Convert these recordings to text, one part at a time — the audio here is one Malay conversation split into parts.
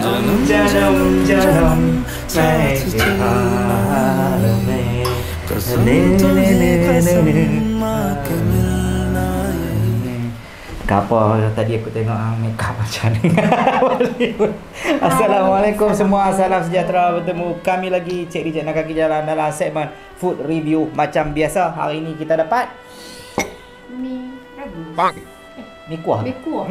जन्म जन्म मैं प्यार में Apa tadi aku tengok make up macam ni. Assalamualaikum semua, salam sejahtera. Bertemu kami lagi Cik Rijat dan Kaki Jalan dalam segmen food review macam biasa. Hari ni kita dapat mi rebus. Mi kuah. Mi kuah.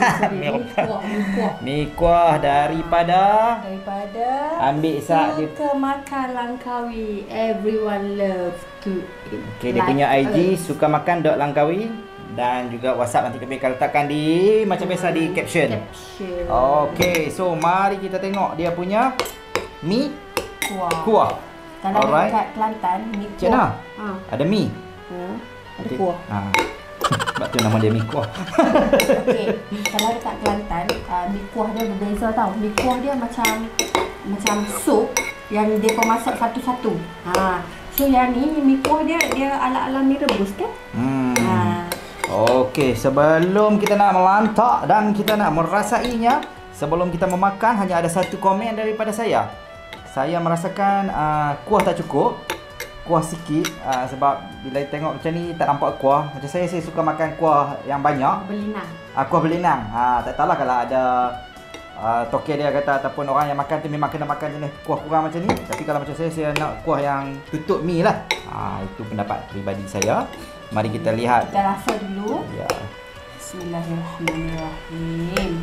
Mi kuah daripada ambil sak dia. Suka makan Langkawi. Everyone love to eat. Okay, dia punya IG suka makan Langkawi. Dan juga WhatsApp nanti kami akan letakkan di macam biasa di caption. Okey, so mari kita tengok dia punya mi kuah. Kalau dekat Kelantan, mi kuah. Cik Nah, ada mi. Ada kuah. Sebab tu nama dia mi kuah. Okey, kalau dekat Kelantan, mi kuah dia berbeza tau. Mi kuah dia macam sup yang dia kau masak satu-satu. So yang ni mi kuah dia ala-ala mi rebus kan? Okey, sebelum kita nak melantak dan kita nak merasainya, sebelum kita memakan, hanya ada satu komen daripada saya. Saya merasakan kuah tak cukup. Kuah sikit sebab bila tengok macam ni tak nampak kuah. Macam saya suka makan kuah yang banyak. Belinang. Kuah belinang. Tak tahulah kalau ada toke dia kata ataupun orang yang makan tu memang kena makan jenis kuah kurang macam ni. Tapi kalau macam saya nak kuah yang tutup mi lah. Itu pendapat peribadi saya. Mari kita lihat. Kita rasa dulu. Ya. Bismillahirrahmanirrahim.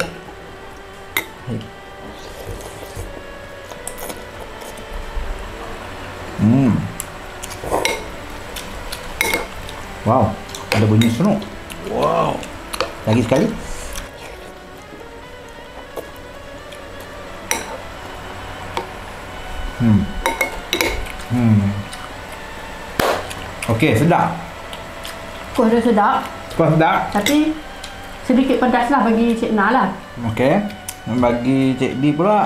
Wow, ada bunyi senuk. Wow. Lagi sekali. Okey, sedap. Kuah dia sedap. Kuah sedap. Tapi sedikit pedas lah bagi Cik Nah lah. Okey. Bagi Cik D pula,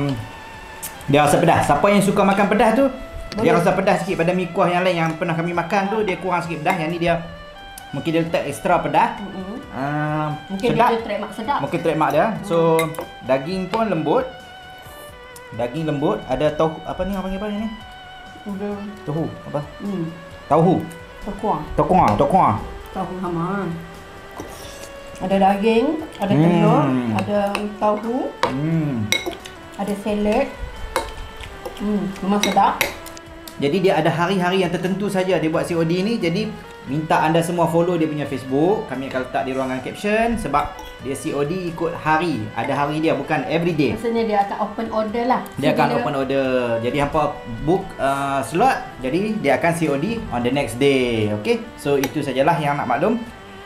dia rasa pedas. Siapa yang suka makan pedas tu, dia rasa pedas sikit pada mi kuah yang lain yang pernah kami makan tu, dia kurang sikit pedas. Yang ni dia mungkin dia letak ekstra pedas. Mungkin sedap. dia trademark sedap. Mungkin trademark dia. So, daging pun lembut. Daging lembut. Ada tahu apa ni, apa ni? Tahu apa? Tahu. Tokuang. Tahu hama. Ada daging, ada telur, ada tahu. Ada salad. Memang sedap. Jadi dia ada hari-hari yang tertentu saja dia buat COD ni. Jadi minta anda semua follow dia punya Facebook. Kami akan letak di ruangan caption sebab dia COD ikut hari. Ada hari dia, bukan everyday. Maksudnya dia akan open order lah. Dia akan open order. Jadi hampa book slot, jadi dia akan COD on the next day. Okay, so itu sajalah yang nak maklum.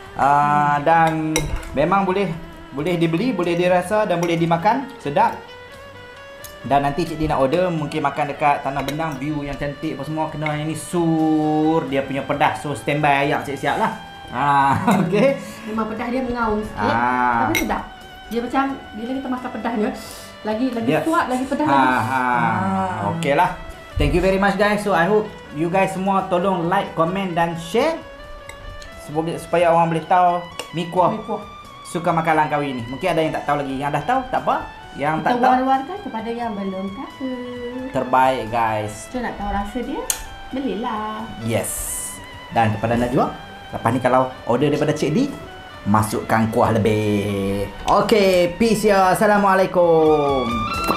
Dan memang boleh dibeli, boleh dirasa dan boleh dimakan. Sedap. Dan nanti Cik D nak order, mungkin makan dekat Tanah Benang, view yang cantik apa semua, kena yang ni sur dia punya pedas. So standby ayam siap-siap lah. Okey. Memang pedas dia mengaum sikit, tapi sedap. Dia macam bila kita makan pedasnya lagi kuat, lagi pedas lagi. Okey lah. Thank you very much guys. So I hope you guys semua tolong like, comment dan share supaya orang boleh tahu mi kuah suka makan Langkawi ni. Mungkin ada yang tak tahu lagi. Yang dah tahu tak apa. Yang tak tahu, war-warkan kepada yang belum tahu. Terbaik guys. So nak tahu rasa dia, belilah. Yes. Dan kepada Najwa, lepas ni kalau order daripada Cik D, masukkan kuah lebih. Okay, peace ya. Assalamualaikum.